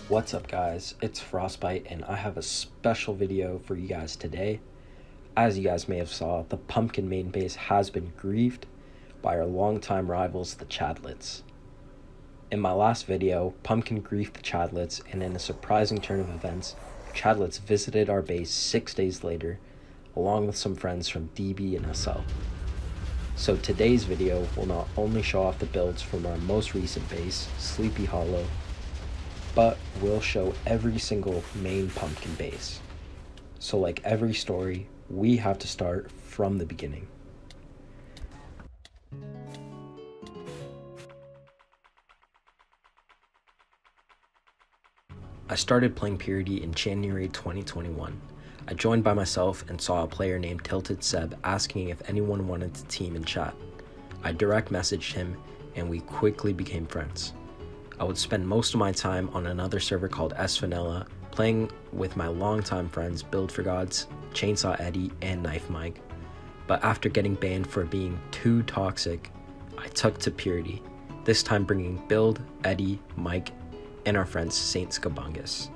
What's up guys, it's Frostbite and I have a special video for you guys today. As you guys may have saw, the Pumpkin main base has been griefed by our longtime rivals, the Chadlets. In my last video, Pumpkin griefed the Chadlets, and in a surprising turn of events, Chadlets visited our base 6 days later, along with some friends from DB and SL. So today's video will not only show off the builds from our most recent base, Sleepy Hollow, but we'll show every single main Pumpkin base. So like every story, we have to start from the beginning. I started playing Purity in January 2021. I joined by myself and saw a player named Tilted Seb asking if anyone wanted to team in chat. I direct messaged him and we quickly became friends. I would spend most of my time on another server called S Vanilla, playing with my longtime friends Build for Gods, Chainsaw Eddie, and Knife Mike. But after getting banned for being too toxic, I took to Purity, this time bringing Build, Eddie, Mike, and our friend Saint Skabungus.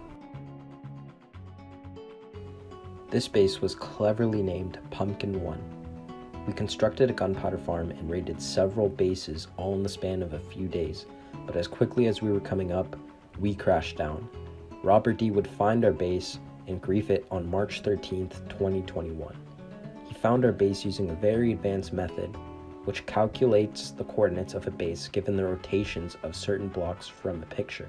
This base was cleverly named Pumpkin 1. We constructed a gunpowder farm and raided several bases all in the span of a few days, but as quickly as we were coming up, we crashed down. Robert D would find our base and grief it on March 13th, 2021. He found our base using a very advanced method, which calculates the coordinates of a base given the rotations of certain blocks from a picture.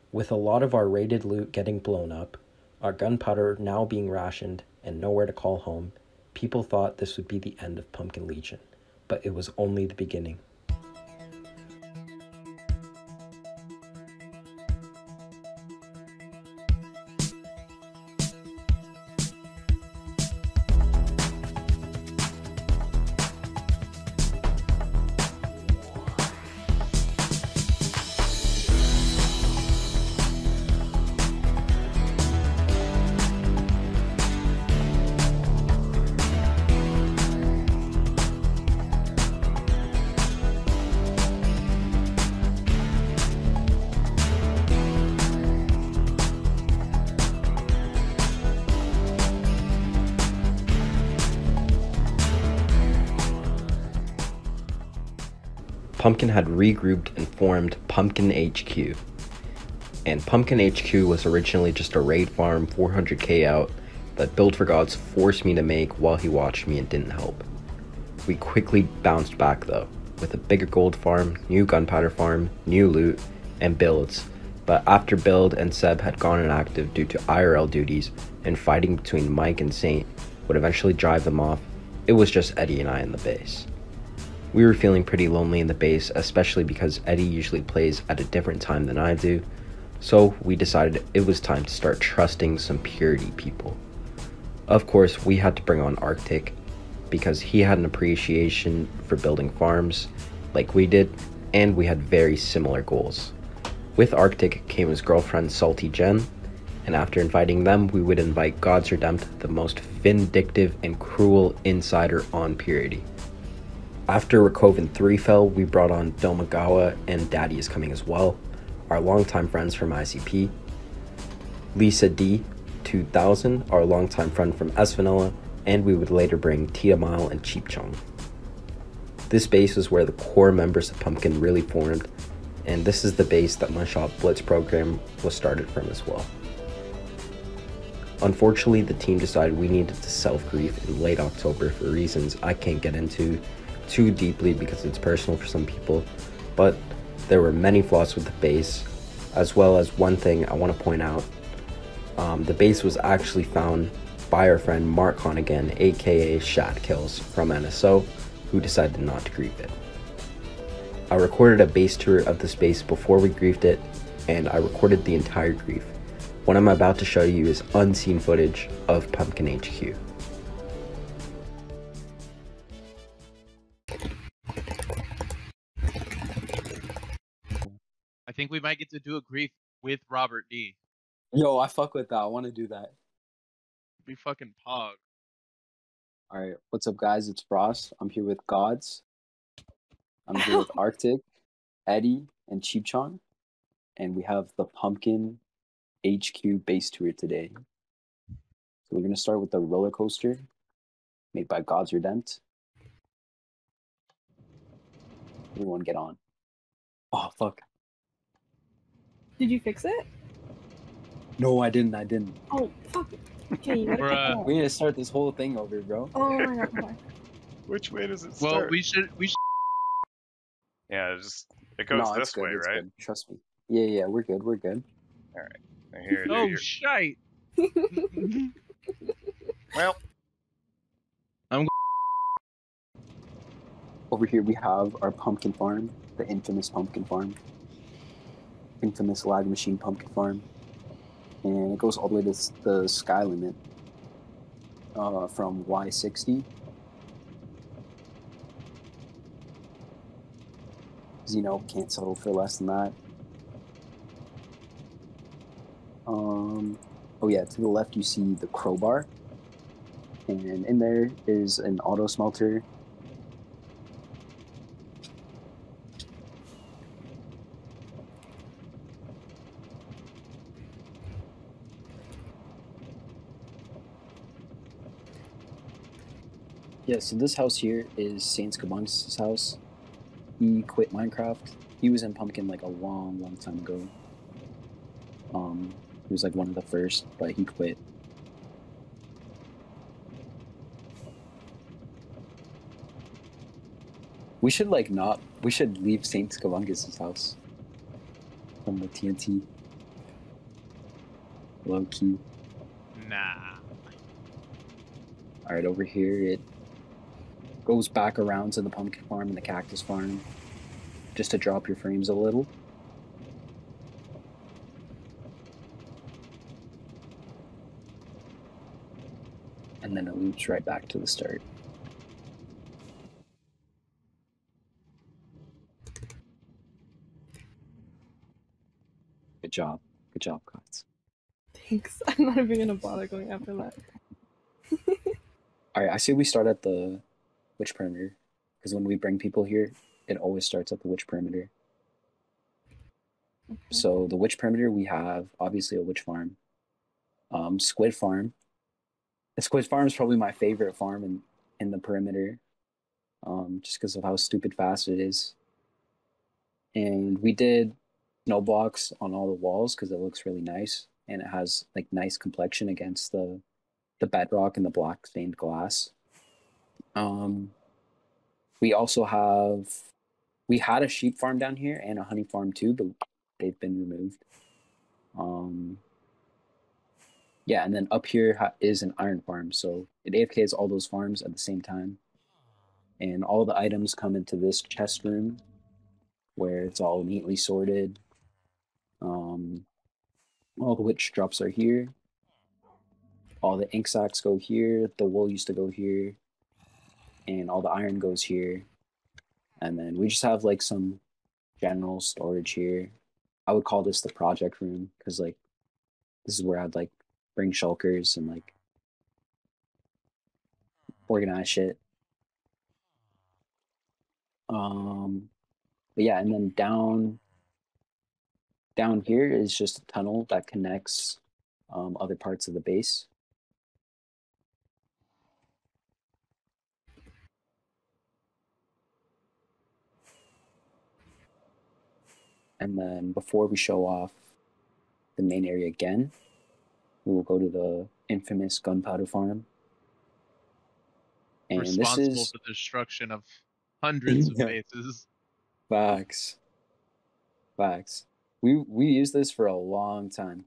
With a lot of our raided loot getting blown up, our gunpowder now being rationed, and nowhere to call home, people thought this would be the end of Pumpkin Legion, but it was only the beginning. Pumpkin had regrouped and formed Pumpkin HQ. And Pumpkin HQ was originally just a raid farm 400k out that Build for Gods forced me to make while he watched me and didn't help. We quickly bounced back though, with a bigger gold farm, new gunpowder farm, new loot, and builds. But after Build and Seb had gone inactive due to IRL duties and fighting between Mike and Saint would eventually drive them off, it was just Eddie and I in the base. We were feeling pretty lonely in the base, especially because Eddie usually plays at a different time than I do, so we decided it was time to start trusting some Purity people. Of course, we had to bring on Arctic, because he had an appreciation for building farms like we did, and we had very similar goals. With Arctic came his girlfriend Salty Jen, and after inviting them, we would invite Gods Redempt, the most vindictive and cruel insider on Purity. After Rakovan 3 fell, we brought on Domagawa, and Daddy is coming as well, our longtime friends from ICP. Lisa D, 2000, our longtime friend from S-Vanilla, and we would later bring Tia Mile and Cheap Chong. This base is where the core members of Pumpkin really formed, and this is the base that my Shop Blitz program was started from as well. Unfortunately, the team decided we needed to self-grief in late October for reasons I can't get into too deeply because it's personal for some people, but there were many flaws with the base, as well as one thing I want to point out. The base was actually found by our friend Mark Honnigan, aka Shat Kills from NSO, who decided not to grief it. I recorded a base tour of this base before we griefed it, and I recorded the entire grief. What I'm about to show you is unseen footage of Pumpkin HQ. I think we might get to do a grief with Robert D. Yo, I fuck with that. I want to do that. Be fucking pog. Alright, what's up, guys? It's Frost. I'm here with Gods. I'm here with Arctic, Eddie, and Cheap Chong. And we have the Pumpkin HQ base tour today. So we're going to start with the roller coaster made by Gods Redempt. Everyone get on. Oh, fuck. Did you fix it? No, I didn't. Oh, fuck. Okay, you gotta Bruh. pick it We up. need to start this whole thing over, bro. Oh my god, okay. Which way does it start? Well, we should. Yeah, it goes No, this it's good, way, it's right? good. Trust me. Yeah, we're good. Here, do Oh your- shite. Well, Over here we have our pumpkin farm, the infamous pumpkin farm. Infamous lag machine pumpkin farm. And it goes all the way to the sky limit from Y60. Xeno can't settle for less than that. Oh yeah, to the left you see the crowbar. And in there is an auto smelter. Yeah, so this house here is Saint Scabungus' house. He quit Minecraft. He was in Pumpkin like a long time ago. He was like one of the first, but he quit. We should leave Saint Scabungus' house from the TNT. Low key. Nah. All right, over here it goes back around to the pumpkin farm and the cactus farm, just to drop your frames a little. And then it loops right back to the start. Good job. Good job, guys. Thanks. I'm not even gonna bother going after that. All right, I say we start at the witch perimeter, because when we bring people here, it always starts at the witch perimeter. Okay. So the witch perimeter, we have obviously a witch farm. Squid farm. The squid farm is probably my favorite farm in the perimeter, just because of how stupid fast it is. And we did snow blocks on all the walls because it looks really nice, and it has like nice complexion against the bedrock and the black stained glass. We also we had a sheep farm down here and a honey farm too, but they've been removed. Yeah, and then up here is an iron farm, so it AFKs all those farms at the same time. And all the items come into this chest room where it's all neatly sorted. All the witch drops are here. All the ink sacks go here. The wool used to go here. And all the iron goes here. And then we just have like some general storage here. I would call this the project room because like this is where I'd like bring shulkers and like organize shit. But yeah, and then down here is just a tunnel that connects other parts of the base. And then before we show off the main area again, we will go to the infamous gunpowder farm. And Responsible this is for the destruction of hundreds of Yeah. bases. facts. We used this for a long time.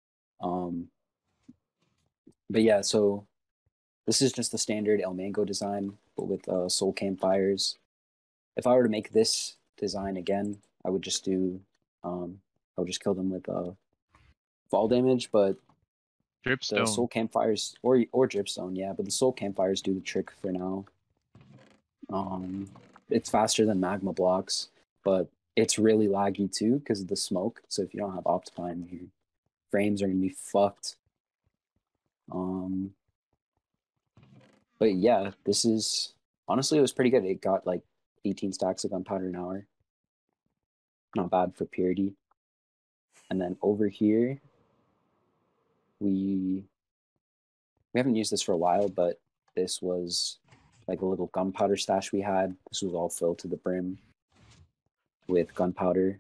But yeah, so this is just the standard El Mango design, but with soul campfires. If I were to make this design again, I would just do, I would just kill them with fall damage, but the Dripstone. soul campfires or dripstone, yeah, but the soul campfires do the trick for now. It's faster than magma blocks, but it's really laggy too because of the smoke. So if you don't have Optifine, your frames are gonna be fucked. But yeah, this is honestly it was pretty good. It got like 18 stacks of gunpowder an hour. Not bad for purity. And then over here, we haven't used this for a while, but this was like a little gunpowder stash we had. This was all filled to the brim with gunpowder.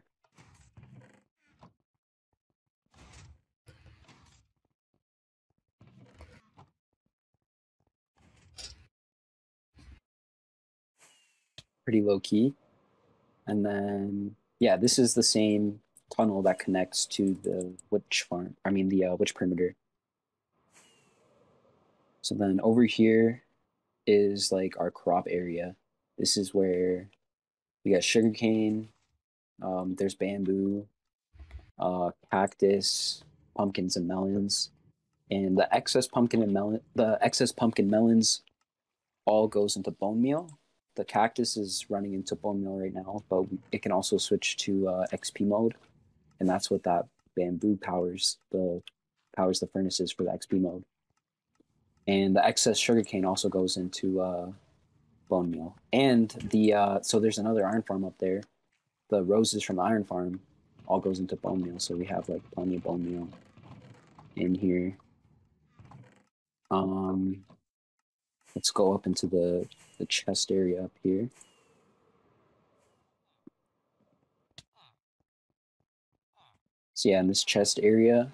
Pretty low key. And then, yeah, this is the same tunnel that connects to the witch farm. I mean, the witch perimeter. So then over here is like our crop area. This is where we got sugarcane. There's bamboo, cactus, pumpkins, and melons. And the excess pumpkin melons all goes into bone meal. The cactus is running into bone meal right now, but it can also switch to XP mode, and that's what that bamboo powers the furnaces for the XP mode. And the excess sugarcane also goes into bone meal. And the so there's another iron farm up there. The roses from the iron farm all goes into bone meal, so we have like plenty of bone meal in here. Let's go up into the chest area up here. So yeah, in this chest area,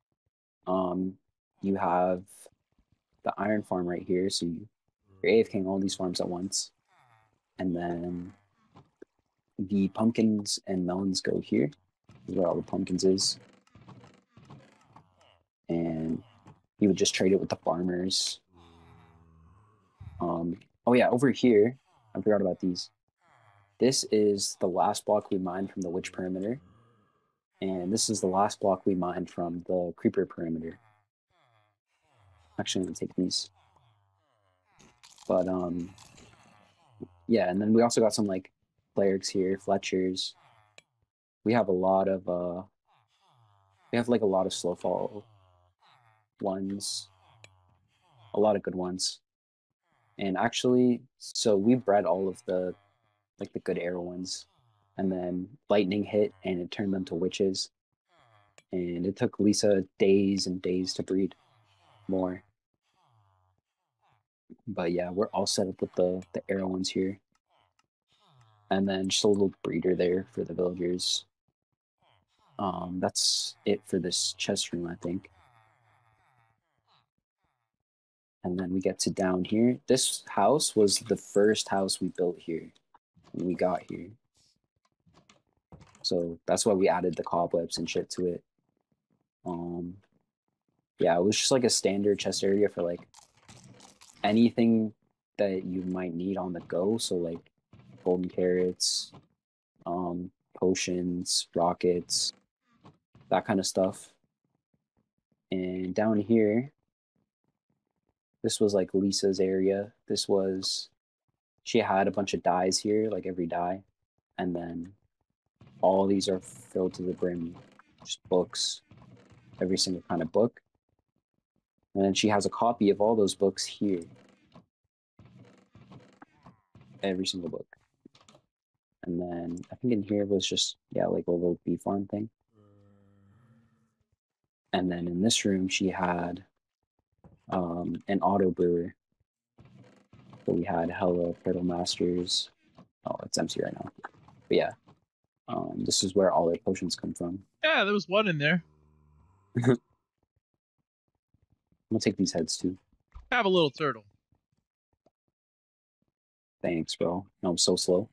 you have the iron farm right here. So you're AFKing all these farms at once. And then the pumpkins and melons go here. This is where all the pumpkins is. he would just trade it with the farmers. Oh yeah, over here, I forgot about these. This is the last block we mined from the witch perimeter, and this is the last block we mined from the creeper perimeter. Actually, I'm gonna take these. But yeah, and then we also got some like clerics here, Fletchers. We have a lot of we have like a lot of slow fall ones, a lot of good ones. And actually, so we bred all of the like the good arrow ones, and then lightning hit and it turned them to witches. And it took Lisa days and days to breed more. But yeah, we're all set up with the arrow ones here. And then just a little breeder there for the villagers. That's it for this chest room, I think. And then we get to down here. This house was the first house we built here when we got here. So that's why we added the cobwebs and shit to it. Yeah, it was just like a standard chest area for like anything that you might need on the go. So like golden carrots, potions, rockets, that kind of stuff. And down here, this was like Lisa's area. She had a bunch of dyes here, like every dye. And then all these are filled to the brim, just books, every single kind of book. And then she has a copy of all those books here. Every single book. And then I think in here was just, yeah, like a little bee farm thing. And then in this room, she had an auto brewer. So we had hella Turtle Masters. Oh, it's empty right now. But yeah, this is where all their potions come from. Yeah, there was one in there. I'm gonna take these heads too. Have a little turtle. Thanks, bro. No, I'm so slow.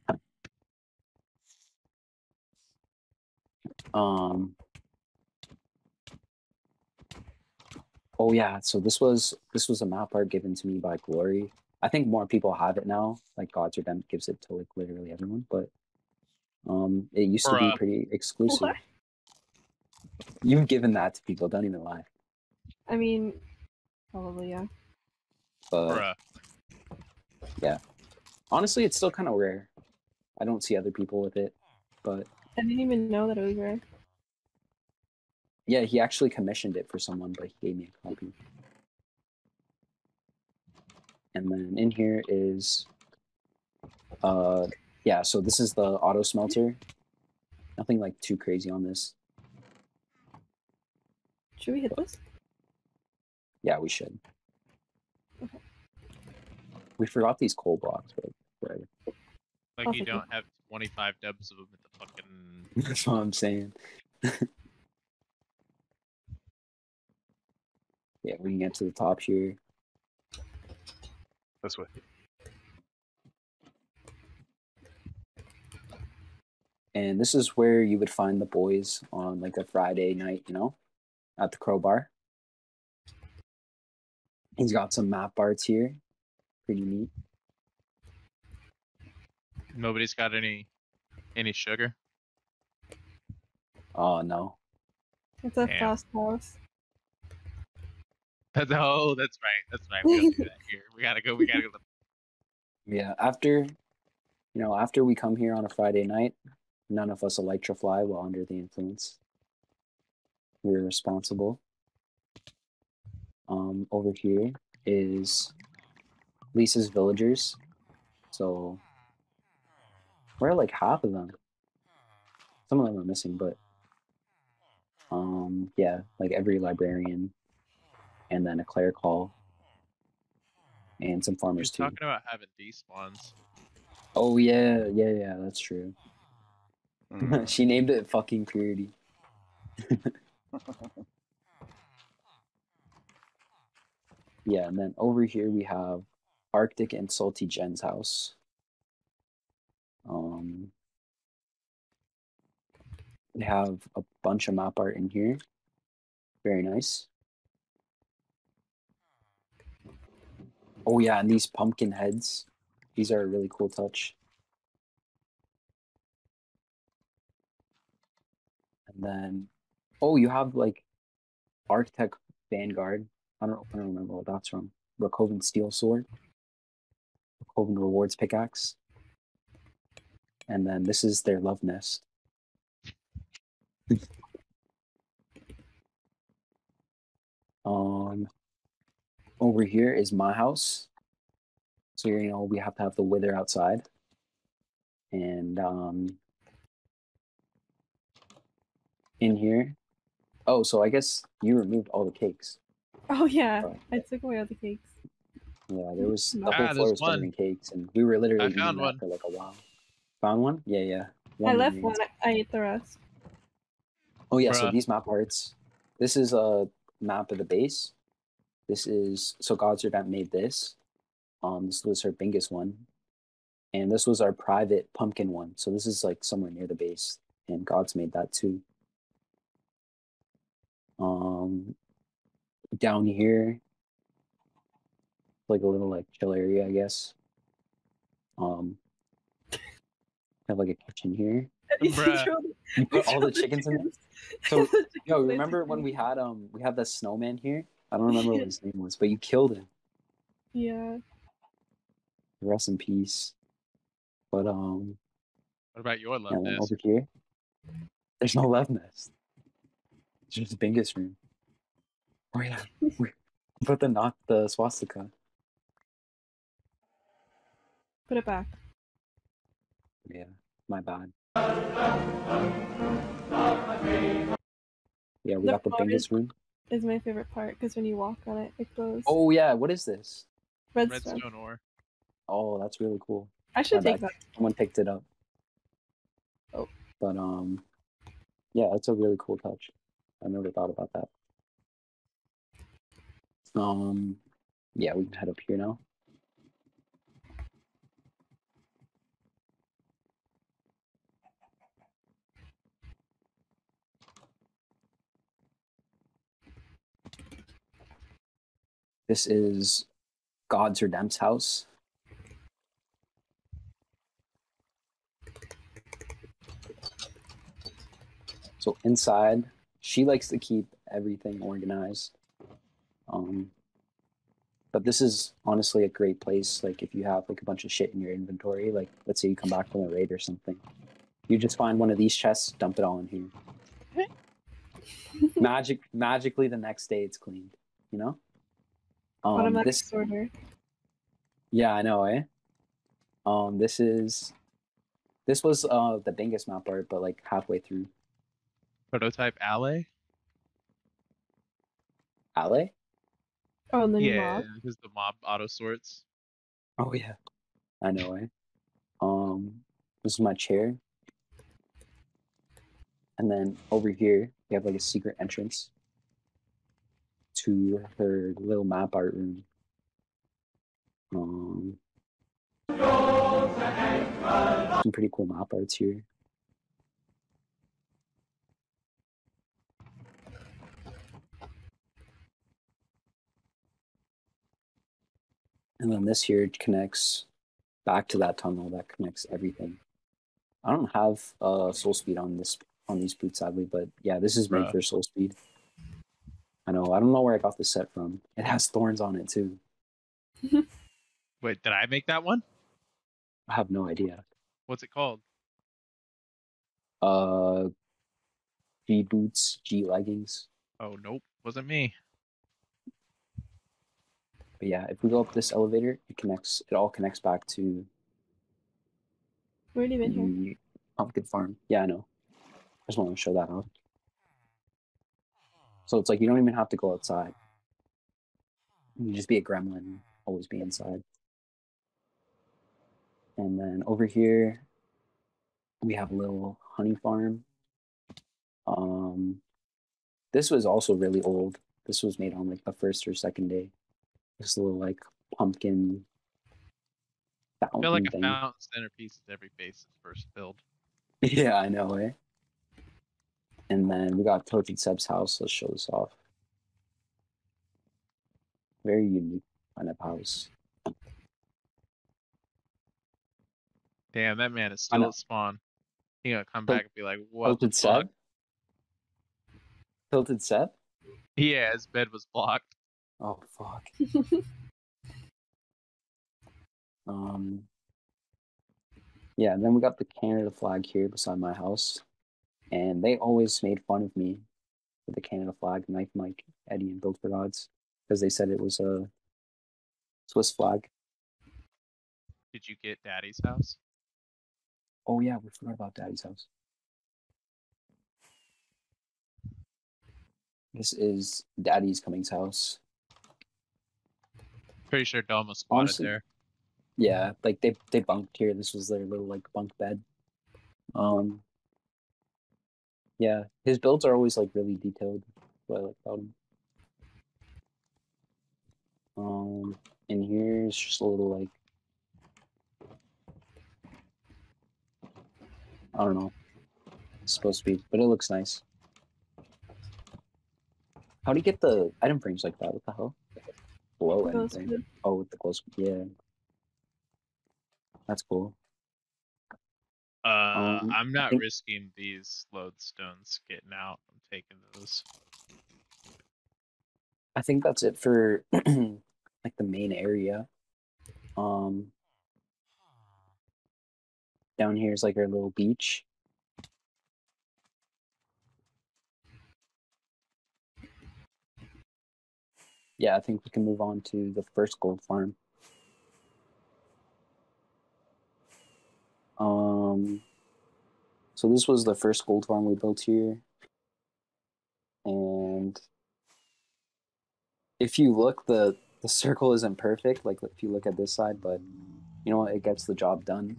Oh yeah, so this was a map art given to me by Glory. I think more people have it now. Like Gods Redemption gives it to like literally everyone, but it used to be Bruh. pretty exclusive. What? You've given that to people, don't even lie. I mean, probably, yeah. But Bruh. yeah. Honestly, it's still kind of rare. I don't see other people with it, but I didn't even know that it was rare. yeah, he actually commissioned it for someone, but he gave me a copy. And then in here is, yeah, so this is the auto smelter. Nothing like too crazy on this. Should we hit this? Yeah, we should. We forgot these coal blocks, but whatever. Like I'll you take don't have 25 dubs of them at the fucking. That's what I'm saying. Yeah, we can get to the top here. This way. And this is where you would find the boys on like a Friday night, you know, at the Crowbar. He's got some map arts here. Pretty neat. Nobody's got any sugar. Oh, no. It's a Damn. fast house. That's right. That's right. We don't do that here. We gotta go. Yeah, after we come here on a Friday night, none of us electrify while under the influence. We're responsible. Over here is Lisa's villagers. So where are like half of them? Some of them are missing, but yeah, like every librarian, and then a cleric hall, and some farmers She's too. talking about having despawns. Oh yeah, that's true. Mm. She named it fucking Purity. Yeah, and then over here we have Arctic and Salty Jen's house. They have a bunch of map art in here. Very nice. Oh yeah, and these pumpkin heads. These are a really cool touch. And then, oh, you have like Architect Vanguard. I don't remember what that's from. Rakovan Steel Sword. Rakovan Rewards Pickaxe. And then this is their Love Nest. Over here is my house. So we have to have the wither outside. And in here. Oh, so I guess you removed all the cakes. Oh yeah, Oh. I took away all the cakes. Yeah, there was the Ah, whole floor there's was covered one. in cakes, and we were literally I eating found that one. for like a while. Found one? Yeah. I left remains. one. I ate the rest. Oh yeah, so Bruh. these map arts. This is a map of the base. This is so God's Redemption made this. This was her Bingus one, and this was our private pumpkin one. So this is like somewhere near the base, and God's made that too. Down here, like a little like chill area, I guess. Have like a kitchen here. Bruh. You put all the chickens in there. So yo, remember when we had the snowman here? I don't remember what his name was, but you killed him. Yeah. Rest in peace. But What about your love and then nest? over here, there's no love nest. It's just the biggest room. Oh yeah, we put the swastika. Put it back. Yeah, my bad. Yeah, we The got the floor biggest room. is my favorite part because when you walk on it, it goes. Oh yeah, what is this? Redstone. Redstone ore. Oh, that's really cool. I should My take bad. that. Someone picked it up. Oh. But yeah, it's a really cool touch. I never thought about that. Yeah, we can head up here now. This is God's Redempt's house. So inside, she likes to keep everything organized. But this is honestly a great place. Like if you have like a bunch of shit in your inventory, like let's say you come back from a raid or something, you just find one of these chests, dump it all in here. Magically, the next day it's cleaned. You know. Automatic This. sorter. Yeah, I know, eh? This was the Bingus map art, but like halfway through. Prototype alley? Alley? Oh, and then Yeah, mob. because the mob auto sorts. Oh yeah, I know, eh? This is my chair, and then over here we have like a secret entrance to her little map art room. Some pretty cool map arts here. And then this here connects back to that tunnel that connects everything. I don't have soul speed on these boots sadly, but yeah, this is made Bruh. for soul speed. I know. I don't know where I got this set from. It has thorns on it too. Wait, did I make that one? I have no idea. What's it called? G boots, G leggings. Oh, nope. Wasn't me. But yeah, if we go up this elevator, it all connects back to We already been here. the pumpkin farm. Yeah, I know. I just want to show that off. So it's like you don't even have to go outside. You can just be a gremlin, always be inside. And then over here, we have a little honey farm. This was also really old. This was made on like the first or second day. This little like pumpkin I feel like fountain a thing. fountain centerpiece is every base is first build. Yeah, I know, eh? And then we got Tortured Seb's house. Let's show this off. Very unique kind of house. Damn, that man is I know. still at spawn. He gonna come Til- back and be like, what the Tilted fuck? Seb? Tilted Seb? Yeah, his bed was blocked. Oh, fuck. Yeah, and then we got the Canada flag here beside my house. And they always made fun of me with the Canada flag, Knife Mike, Eddie, and Build for Gods, because they said it was a Swiss flag. Did you get Daddy's house? Oh, yeah, we forgot about Daddy's house. This is Daddy's Cummings' house. Pretty sure Doma spotted Honestly, there. Yeah, like they bunked here. This was their little like bunk bed. Yeah, his builds are always like really detailed. What I like about him. And here's just a little like I don't know. It's supposed to be, but it looks nice. How do you get the item frames like that? What the hell? Below Glow anything. squid. Oh, with the glow squid. Yeah. That's cool. I'm I not think- risking these lodestones getting out. I'm taking those. I think that's it for like the main area. Down here is like our little beach. Yeah, I think we can move on to the first gold farm. So this was the first gold farm we built here. And if you look, the circle isn't perfect, like if you look at this side, but you know what, it gets the job done.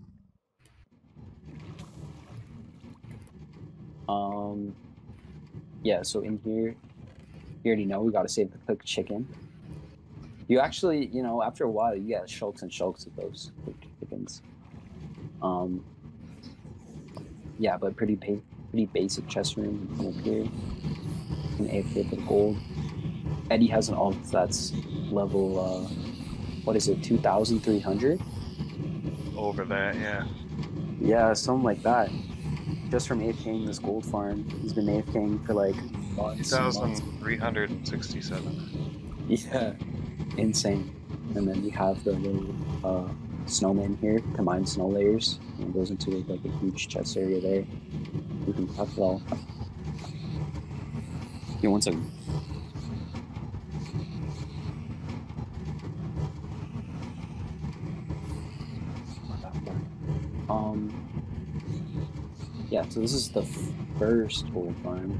Yeah, so in here, you already know we gotta save the cooked chicken. You actually, you know, after a while, you get shulks and shulks of those cooked chickens. Yeah, but pretty basic chest room up here. An AFK for gold. Eddie has an alt that's level, what is it, 2,300? Over that, yeah. Yeah, something like that. Just from AFKing this gold farm. He's been AFKing for like months. 2,367. Yeah, insane. And then we have the little snowman here to mine snow layers. And it goes into like a huge chest area there. We can tuck it all. Here, one second. Yeah, so this is the first gold farm.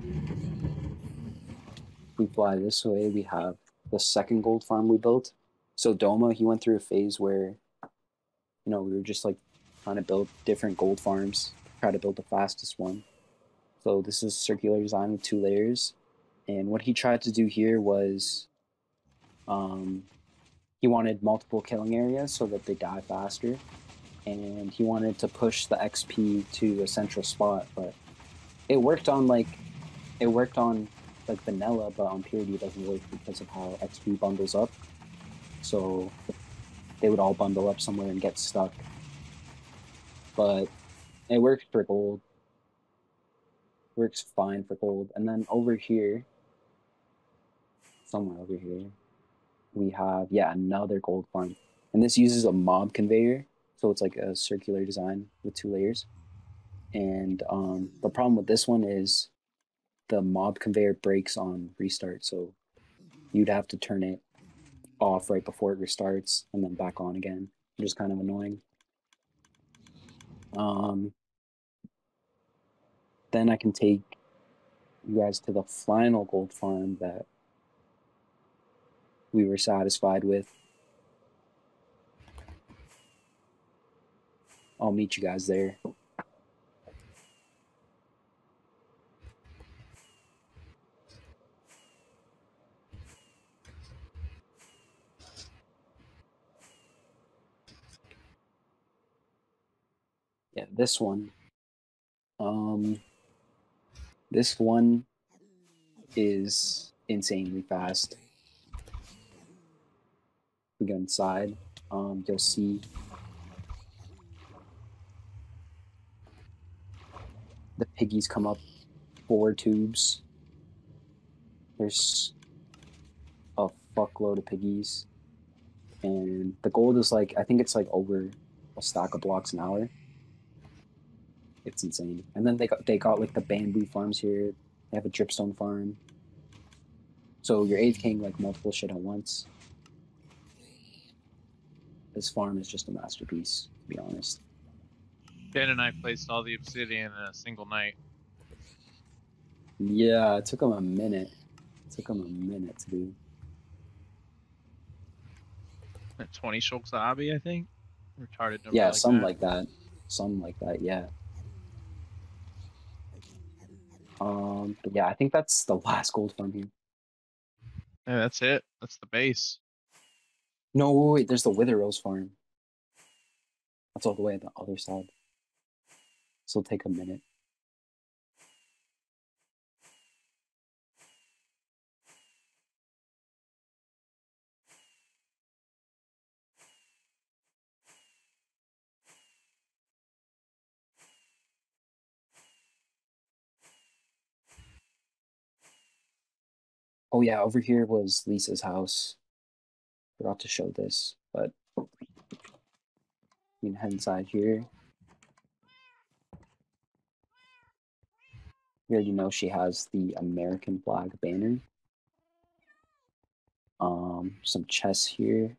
If we fly this way, we have the second gold farm we built. So Doma, he went through a phase where, you know, we were just like trying to build different gold farms, try to build the fastest one. So this is circular design with 2 layers. And what he tried to do here was he wanted multiple killing areas so that they die faster. And he wanted to push the XP to a central spot, but it worked on vanilla, but on purity it doesn't work because of how XP bundles up. So they would all bundle up somewhere and get stuck. But it works for gold. Works fine for gold. And then over here, somewhere over here, we have, yeah, another gold farm. And this uses a mob conveyor. So it's like a circular design with 2 layers. And the problem with this one is the mob conveyor breaks on restart. So you'd have to turn it off right before it restarts and then back on again, which is kind of annoying. Then I can take you guys to the final gold farm that we were satisfied with. I'll meet you guys there. Yeah, this one. This one is insanely fast. We go inside. You'll see The piggies come up 4 tubes. There's a fuckload of piggies. And the gold is like, I think it's like over a stack of blocks an hour. It's insane. And then they got like the bamboo farms here. They have a dripstone farm. So you're 8K'ing like multiple shit at once. This farm is just a masterpiece, to be honest. Ben and I placed all the obsidian in a single night. Yeah, it took him a minute. It took him a minute to do. At 20 shulks a hobby, I think. Retarded number. Yeah, like something that. like that. Something like that, yeah. But yeah, I think that's the last gold farm here. Yeah, that's it. That's the base. No, wait, there's the Wither Rose farm. That's all the way on the other side. So it'll take a minute. Oh yeah, over here was Lisa's house. Forgot to show this, but you can head inside here. You already know she has the American flag banner. Some chests here.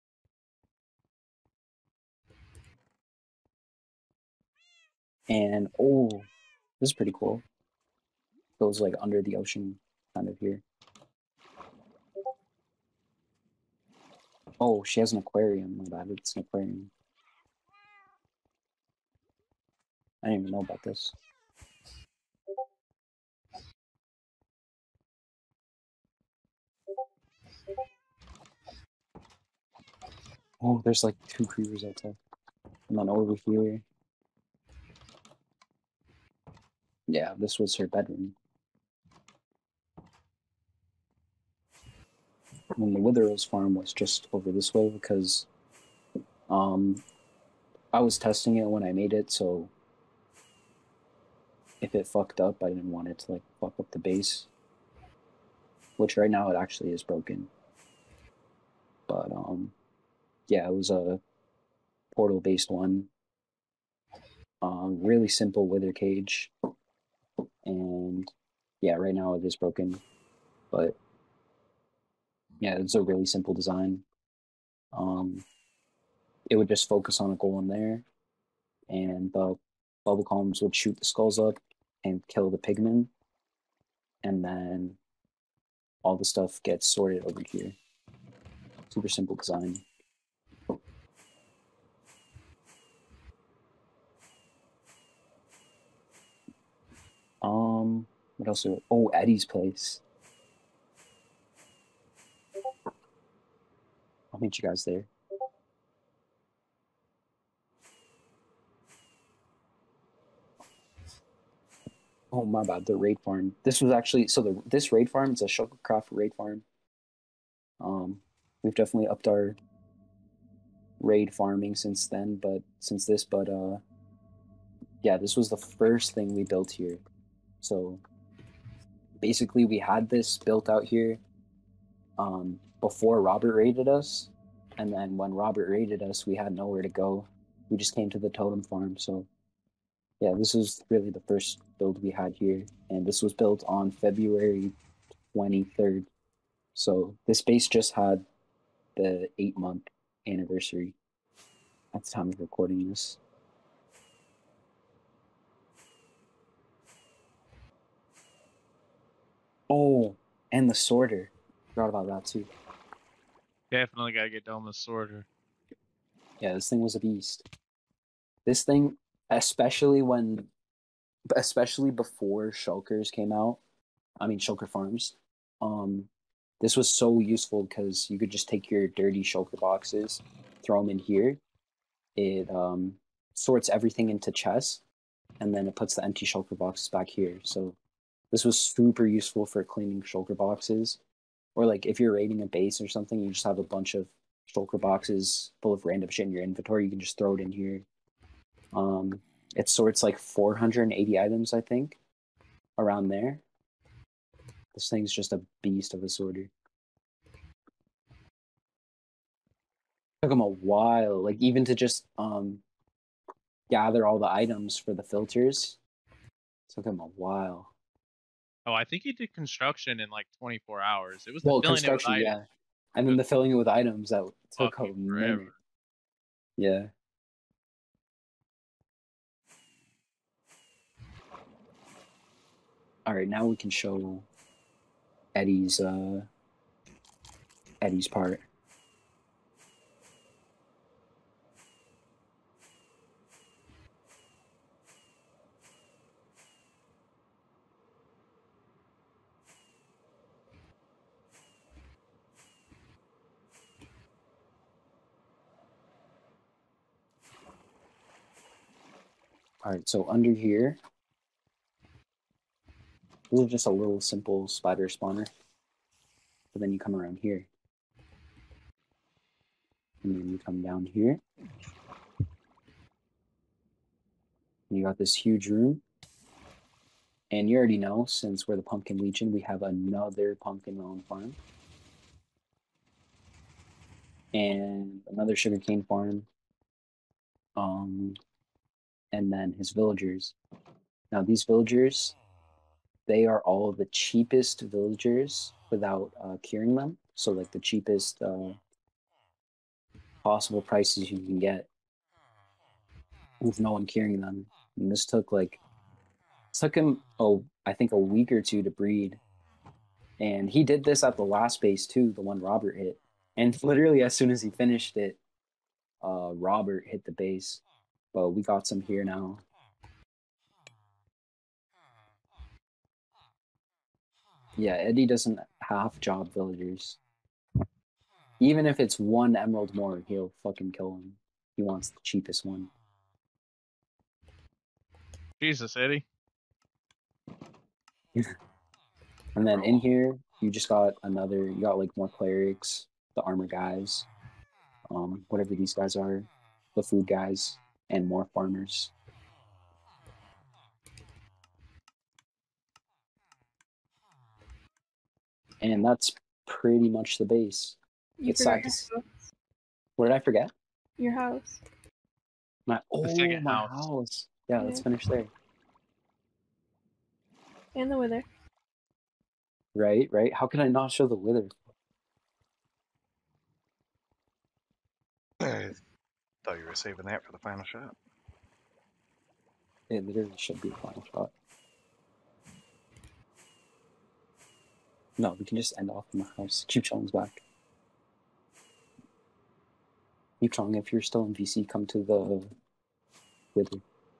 And oh, this is pretty cool. Goes like under the ocean kind of here. Oh, she has an aquarium. My bad, it's an aquarium. I didn't even know about this. Oh, there's like 2 creepers outside. And then over here. Yeah, this was her bedroom. And the Wither Rose farm was just over this way because I was testing it when I made it, so if it fucked up, I didn't want it to like fuck up the base. Which right now it actually is broken. But yeah, it was a portal based one. Really simple wither cage. And yeah, right now it is broken. But yeah, it's a really simple design. It would just focus on a golem there, and the bubble columns would shoot the skulls up and kill the pigmen, and then all the stuff gets sorted over here. Super simple design. What else? Oh, Eddie's place. I'll meet you guys there. Oh, my bad. The raid farm. This was actually this raid farm is a Shulkercraft raid farm. We've definitely upped our raid farming since then, but yeah, this was the first thing we built here. So basically, we had this built out here before Robert raided us, and then when Robert raided us, we had nowhere to go. We just came to the totem farm. So yeah, this is really the first build we had here, and this was built on February 23rd. So this base just had the 8-month anniversary at the time of recording this. Oh, and the sorter. Forgot about that too. Definitely gotta get done with sorter. Yeah, this thing was a beast. This thing, especially before Shulkers came out, I mean Shulker farms, this was so useful because you could just take your dirty Shulker boxes, throw them in here. It sorts everything into chests, and then it puts the empty Shulker boxes back here. So this was super useful for cleaning Shulker boxes. Or like if you're raiding a base or something, you just have a bunch of Shulker boxes full of random shit in your inventory, you can just throw it in here. It sorts like 480 items, I think, around there. This thing's just a beast of a sorter. Took him a while, like even to just gather all the items for the filters. Took him a while. Oh, I think he did construction in like 24 hours. It was the Well, filling it with construction, items. yeah. And then the filling it with items that took a Fucking minute. forever. Yeah. All right, now we can show Eddie's part. All right, so under here, this is just a little simple spider spawner. But then you come around here. And then you come down here. And you got this huge room. And you already know, since we're the Pumpkin Legion, we have another pumpkin melon farm. And another sugarcane farm. And then his villagers. Now these villagers, they are all the cheapest villagers without curing them. So like the cheapest possible prices you can get with no one curing them. And this took him I think a week or two to breed. And he did this at the last base too, the one Robert hit. And literally as soon as he finished it, Robert hit the base. But we got some here now. Yeah, Eddie doesn't half job villagers. Even if it's one emerald more, he'll fucking kill him. He wants the cheapest one. Jesus, Eddie. And then in here, you just got you got like more clerics, the armor guys, whatever these guys are, the food guys, and more farmers. And that's pretty much the base. You It's forgot sad your to house. What did I forget? Your house. My second my house. house. Yeah, let's Yeah. finish there. And the wither. Right. How can I not show the wither? I thought you were saving that for the final shot. It literally should be a final shot. No, we can just end off in the house. Cheap Chong's back. Cheap Chong, if you're still in VC, come to the wither.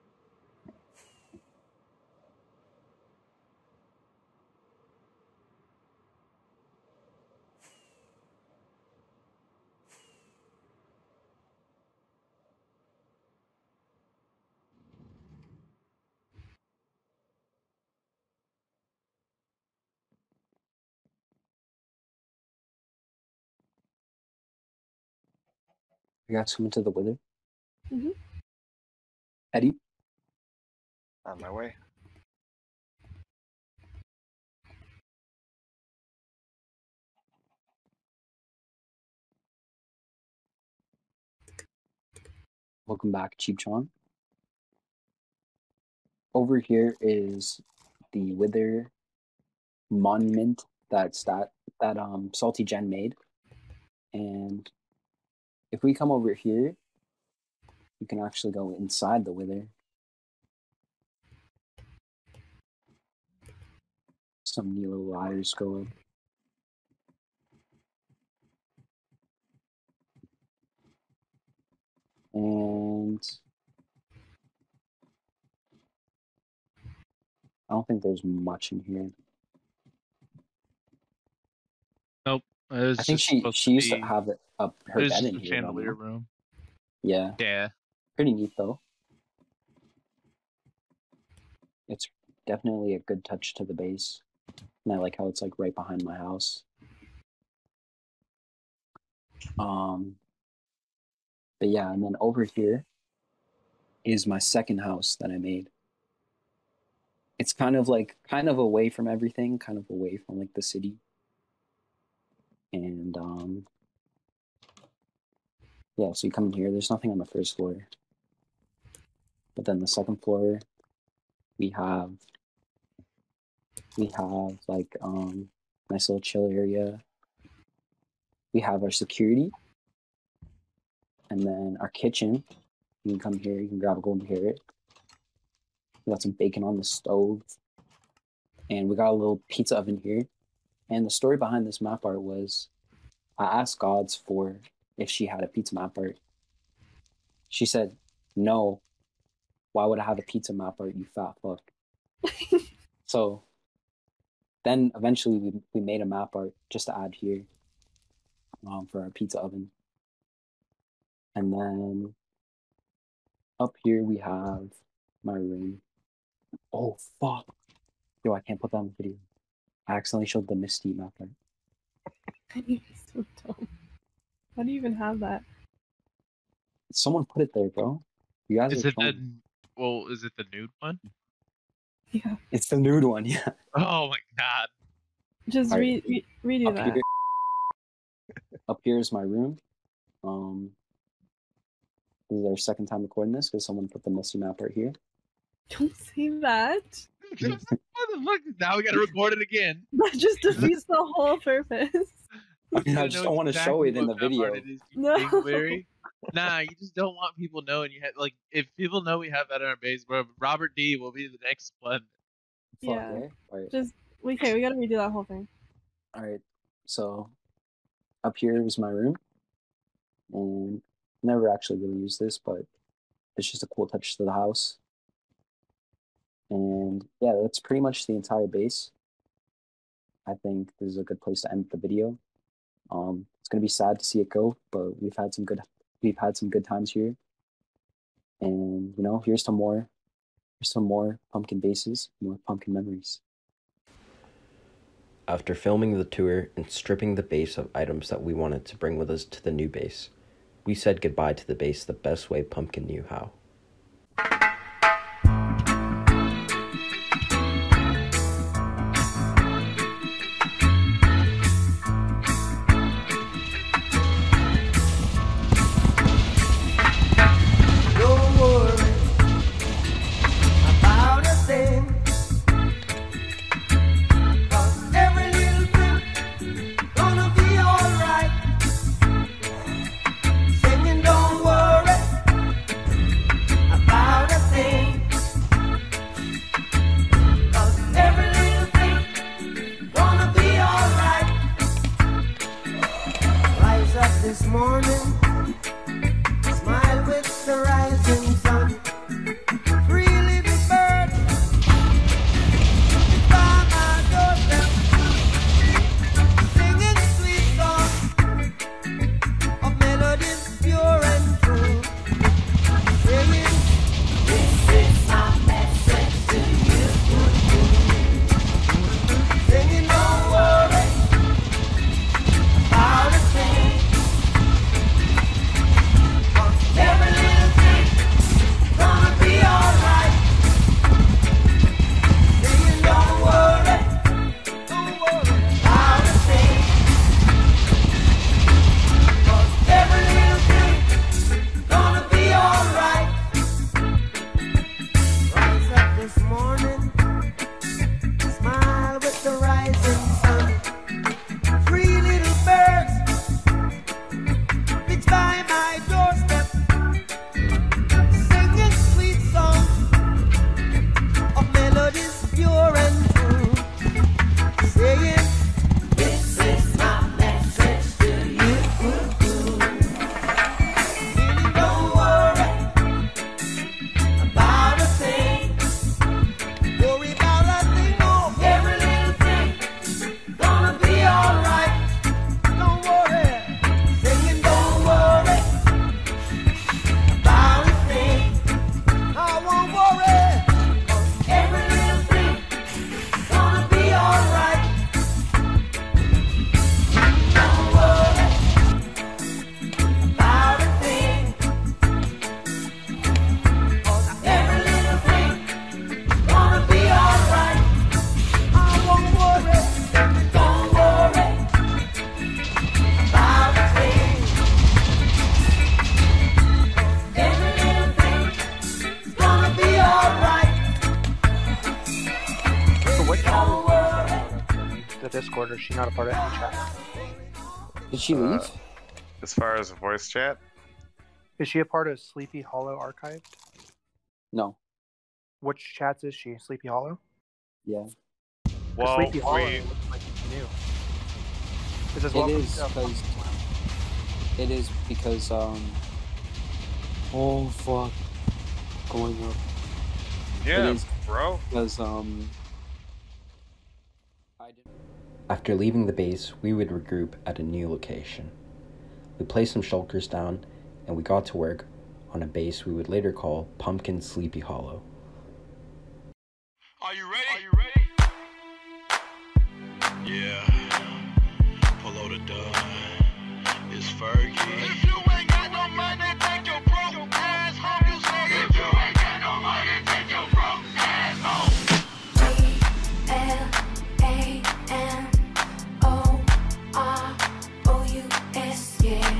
You guys coming to the wither? Mm-hmm. Eddie? On my way. Welcome back, Cheap Chong. Over here is the wither monument that Salty Jen made. And if we come over here, you can actually go inside the wither. Some new little ladders go up. And I don't think there's much in here. Nope. It was I think just she supposed used to to be- have her it was bed just in a here. though, chandelier no? room. Yeah, Yeah. pretty neat though. It's definitely a good touch to the base. And I like how it's like right behind my house. But yeah, and then over here, is my second house that I made. It's kind of away from everything, kind of away from like the city. And yeah, so you come in here, there's nothing on the first floor. But then the second floor, we have like nice little chill area. We have our security, and then our kitchen. You can come here, you can grab a golden carrot. We got some bacon on the stove, and we got a little pizza oven here. And the story behind this map art was, I asked Gods for if she had a pizza map art. She said, "No. Why would I have a pizza map art, you fat fuck?" So then eventually we made a map art just to add here for our pizza oven. And then up here we have my room. Oh, fuck. Yo, I can't put that on the video. I accidentally showed the Misty map art. And you're so dumb. How do you even have that? Someone put it there, bro. You guys Is are it the trolling. is it the nude one? Yeah. It's the nude one, yeah. Oh my god. Just Alright. redo Up that. here, up here is my room. This is our second time recording this because someone put the Misty map right here. Don't say that. What the fuck? Now we gotta record it again. That just defeats the whole purpose. I mean, I You just know don't want to show exactly it in the what map video. art it is, you No. dingleberry. Nah, you just don't want people knowing you have like if people know we have that in our base, bro, Robert D will be the next one. Fuck, Yeah. eh? Alright. We gotta redo that whole thing. Alright. So up here is my room. And never actually really used this, but it's just a cool touch to the house. And yeah, that's pretty much the entire base. I think this is a good place to end the video. It's gonna be sad to see it go, but we've had some good times here. And here's some more pumpkin bases, more pumpkin memories. After filming the tour and stripping the base of items that we wanted to bring with us to the new base, we said goodbye to the base the best way Pumpkin knew how. Don't worry about a thing, 'cause every little thing gonna be alright. Singing, don't worry about a what chat is the Discord, or is she not a part of any chat? Did she leave? As far as voice chat, Is she a part of Sleepy Hollow Archived? No. Which chats is she? Sleepy Hollow? Yeah. 'Cause well, Sleepy Hollow we looks like it's new. It says It welcome is to because. It is because Oh fuck. Going up. yeah, is- bro. Because I didn't. After leaving the base, we would regroup at a new location. We placed some shulkers down, and we got to work on a base we would later call Pumpkin Sleepy Hollow. Are you ready? Are you ready? Yeah. Polo the dog. It's Fergie. If you ain't got no money, take your broke ass home. You say if you ain't got no money, take your broke ass home. GLANOROUS, yeah.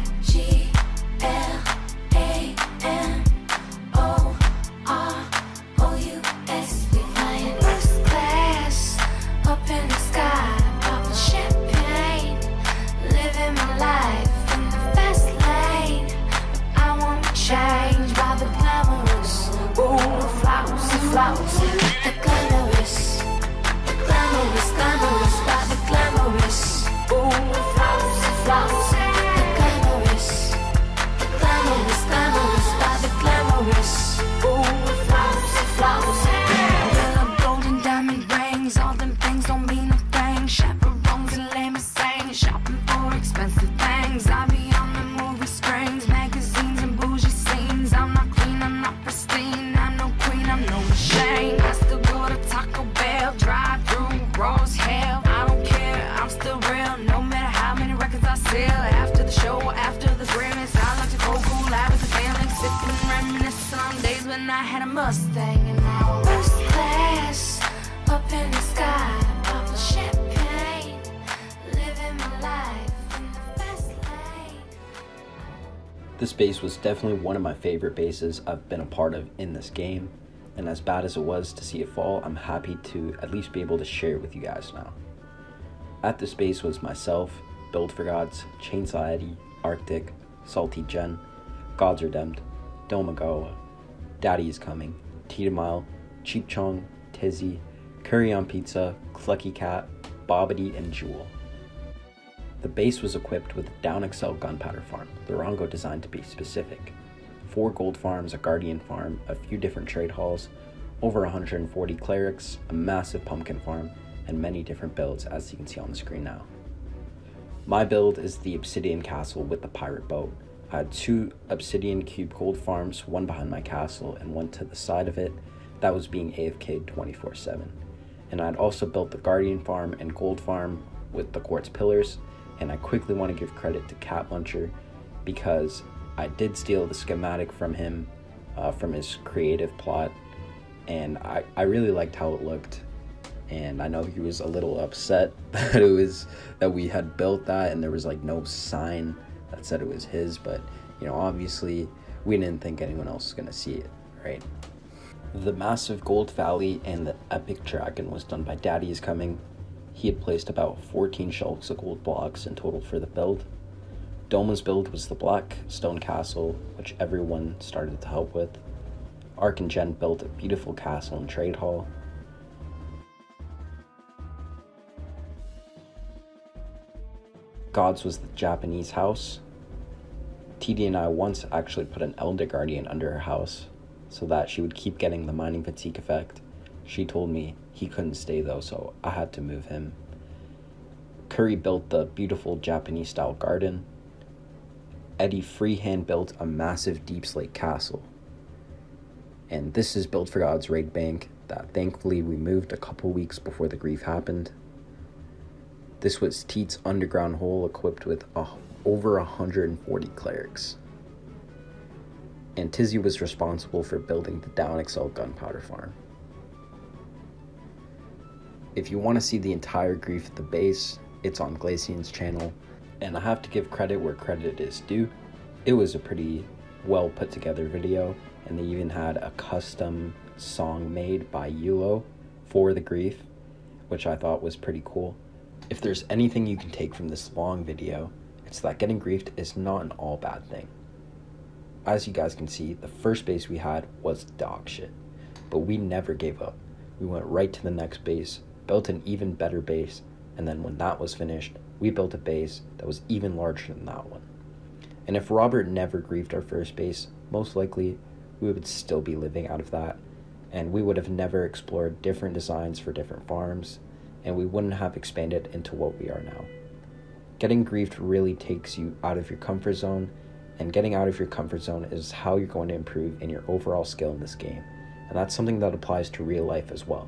GLANOROUS. We flying first class up in the sky, popping champagne, living my life in the fast lane. But I won't change by the glamorous. Ooh, flousy, flousy, the glamorous, glamorous, glamorous, by the glamorous. Ooh, flousy, flousy, the glamorous, glamorous, glamorous, by the glamorous. Ooh, flousy, flousy. Well, I'm golden diamond rings, all them things don't mean a thing. Chaperones and limousines, shopping for expensive things. I be on the movie screens, magazines and bougie scenes. I'm not clean, I'm not pristine, I'm no queen, I'm no machine. I still go to Taco Bell, drive through raw as hell. I don't care, I'm still real, no matter how many records I sell. After the show, after the Grammys, I like to go cool out with the family, sip and reminisce on days when I had a Mustang. And now I'm first class up in the sky, popping champagne, living my life in the fast lane. This base was definitely one of my favorite bases I've been a part of in this game, and as bad as it was to see it fall, I'm happy to at least be able to share it with you guys now. At this base was myself, Build for Gods, Chainsaw Eddie, Arctic, Salty Jen, Gods Redeemed, Domagawa, Daddy is Coming, Tita Mile, Cheap Chong, Tizzy, Curry on Pizza, Clucky Cat, Bobbity, and Jewel. The base was equipped with a Down Excel gunpowder farm, the Rongo designed to be specific, 4 gold farms, a guardian farm, a few different trade halls, over 140 clerics, a massive pumpkin farm, and many different builds as you can see on the screen now. My build is the Obsidian Castle with the pirate boat. I had 2 Obsidian Cube gold farms, one behind my castle and one to the side of it, that was being AFK'd 24/7. And I'd also built the Guardian farm and gold farm with the quartz pillars, and I quickly want to give credit to Cat Muncher because I did steal the schematic from him, from his creative plot, and I really liked how it looked. And I know he was a little upset that we had built that and there was like no sign that said it was his, but you know, obviously we didn't think anyone else was gonna see it, right? The massive gold valley and the epic dragon was done by Daddy is Coming. He had placed about 14 shulks of gold blocks in total for the build. Doma's build was the black stone castle, which everyone started to help with. Ark and Jen built a beautiful castle and trade hall. Gods was the Japanese house. TD and I once actually put an Elder Guardian under her house so that she would keep getting the mining fatigue effect. She told me he couldn't stay though, so I had to move him. Curry built the beautiful Japanese style garden. Eddie freehand built a massive deep slate castle. And this is Build for God's raid bank that thankfully we moved a couple weeks before the grief happened. This was Teet's underground hole equipped with over 140 clerics. And Tizzy was responsible for building the Down Excel gunpowder farm. If you want to see the entire grief at the base, it's on Glacian's channel, and I have to give credit where credit is due. It was a pretty well put together video, and they even had a custom song made by Yulo for the grief, which I thought was pretty cool. If there's anything you can take from this long video, it's that getting griefed is not an all bad thing. As you guys can see, the first base we had was dog shit, but we never gave up. We went right to the next base, built an even better base, and then when that was finished, we built a base that was even larger than that one. And if Robert never griefed our first base, most likely we would still be living out of that, and we would have never explored different designs for different farms, and we wouldn't have expanded into what we are now. Getting griefed really takes you out of your comfort zone, and getting out of your comfort zone is how you're going to improve in your overall skill in this game, and that's something that applies to real life as well.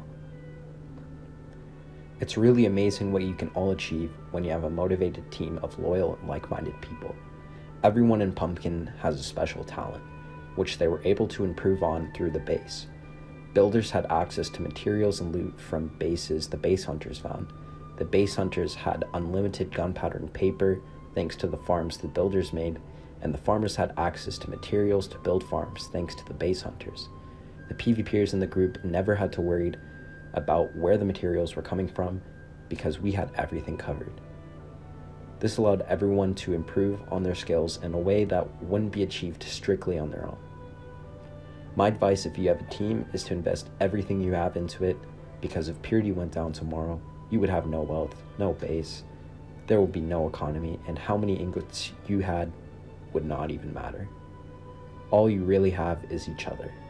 It's really amazing what you can all achieve when you have a motivated team of loyal and like-minded people. Everyone in Pumpkin has a special talent, which they were able to improve on through the base. Builders had access to materials and loot from bases the base hunters found. The base hunters had unlimited gunpowder and paper thanks to the farms the builders made, and the farmers had access to materials to build farms thanks to the base hunters. The PvPers in the group never had to worry about where the materials were coming from because we had everything covered. This allowed everyone to improve on their skills in a way that wouldn't be achieved strictly on their own. My advice if you have a team is to invest everything you have into it, because if purity went down tomorrow, you would have no wealth, no base, there would be no economy, and how many ingots you had would not even matter. All you really have is each other.